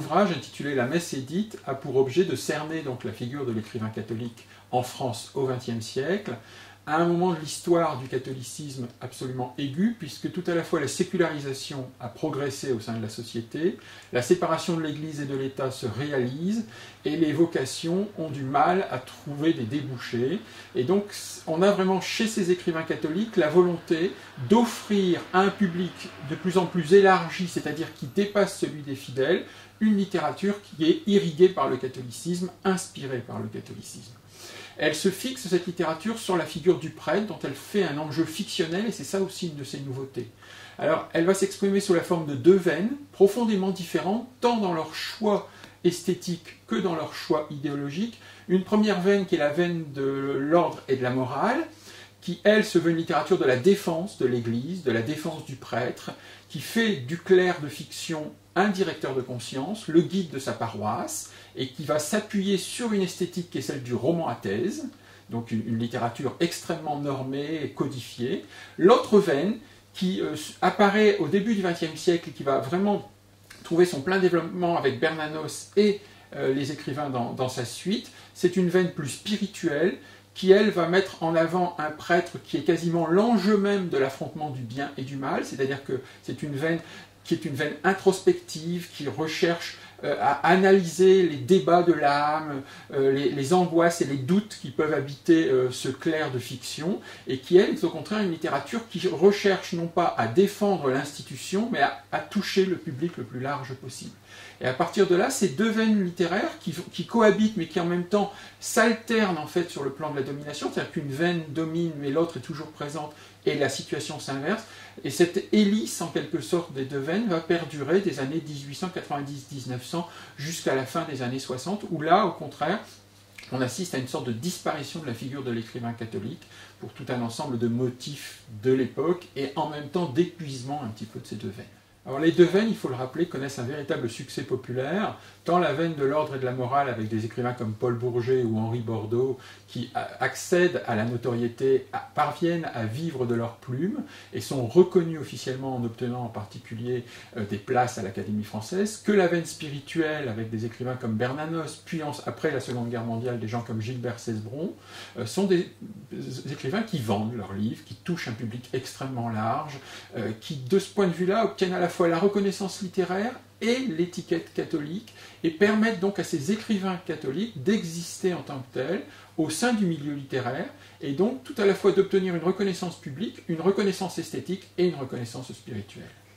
ouvrage intitulé La Messe édite a pour objet de cerner donc la figure de l'écrivain catholique en France au XXe siècle, à un moment de l'histoire du catholicisme absolument aigu, puisque tout à la fois la sécularisation a progressé au sein de la société, la séparation de l'Église et de l'État se réalise, et les vocations ont du mal à trouver des débouchés. Et donc on a vraiment chez ces écrivains catholiques la volonté d'offrir à un public de plus en plus élargi, c'est-à-dire qui dépasse celui des fidèles, une littérature qui est irriguée par le catholicisme, inspirée par le catholicisme. Elle se fixe, cette littérature, sur la figure du prêtre, dont elle fait un enjeu fictionnel, et c'est ça aussi une de ses nouveautés. Alors, elle va s'exprimer sous la forme de deux veines, profondément différentes, tant dans leur choix esthétique que dans leur choix idéologique. Une première veine qui est la veine de l'ordre et de la morale, qui, elle, se veut une littérature de la défense de l'Église, de la défense du prêtre, qui fait du clerc de fiction un directeur de conscience, le guide de sa paroisse, et qui va s'appuyer sur une esthétique qui est celle du roman à thèse, donc une littérature extrêmement normée et codifiée. L'autre veine, qui apparaît au début du XXe siècle et qui va vraiment trouver son plein développement avec Bernanos et les écrivains dans sa suite, c'est une veine plus spirituelle, qui, elle, va mettre en avant un prêtre qui est quasiment l'enjeu même de l'affrontement du bien et du mal, c'est-à-dire que c'est une veine qui est une veine introspective, qui recherche à analyser les débats de l'âme, les angoisses et les doutes qui peuvent habiter ce clerc de fiction, et qui, elle, est au contraire une littérature qui recherche non pas à défendre l'institution, mais à toucher le public le plus large possible. Et à partir de là, ces deux veines littéraires qui cohabitent, mais qui en même temps s'alternent en fait sur le plan de la domination, c'est-à-dire qu'une veine domine, mais l'autre est toujours présente, et la situation s'inverse. Et cette hélice, en quelque sorte, des deux veines va perdurer des années 1890-1900 jusqu'à la fin des années 60, où là, au contraire, on assiste à une sorte de disparition de la figure de l'écrivain catholique pour tout un ensemble de motifs de l'époque, et en même temps d'épuisement un petit peu de ces deux veines. Alors les deux veines, il faut le rappeler, connaissent un véritable succès populaire, tant la veine de l'ordre et de la morale avec des écrivains comme Paul Bourget ou Henri Bordeaux qui accèdent à la notoriété, parviennent à vivre de leur plume et sont reconnus officiellement en obtenant en particulier des places à l'Académie française, que la veine spirituelle avec des écrivains comme Bernanos, puis après la Seconde Guerre mondiale des gens comme Gilbert Cesbron, sont des écrivains qui vendent leurs livres, qui touchent un public extrêmement large, qui de ce point de vue-là obtiennent à la fois la reconnaissance littéraire et l'étiquette catholique, et permettent donc à ces écrivains catholiques d'exister en tant que tels au sein du milieu littéraire, et donc tout à la fois d'obtenir une reconnaissance publique, une reconnaissance esthétique et une reconnaissance spirituelle.